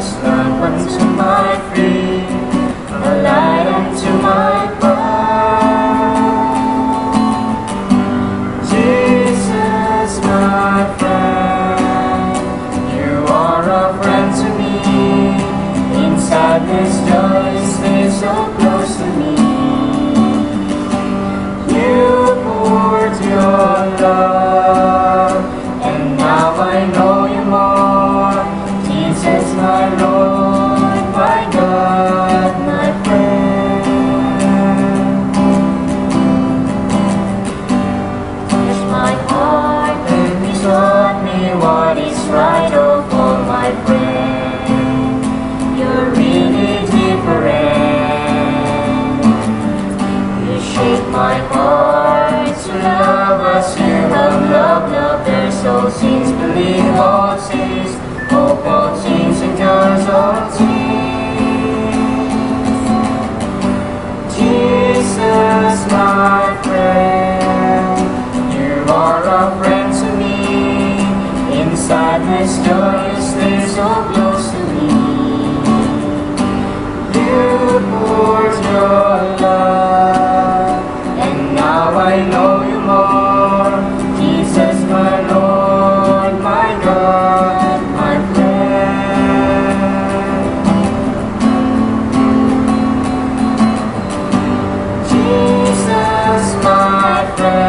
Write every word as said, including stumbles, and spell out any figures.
lamp unto my feet, a light unto my path. Jesus, my friend, you are a friend to me. In sadness, joy, stay so close to me. You poured your love, and now I know you more. Jesus, my Lord, my God, my friend. Touch my heart and you taught me what is right, oh, for my friend. You're really different. You shape my heart to love as you have loved, loved their souls, since believe all things, hope all things, endures all things. Jesus, my friend, you are a friend to me. In sadness, joy, stay so close to me. You poured your love, and now I know you more. Jesus, my Lord, my God, my friend. Jesus, my friend.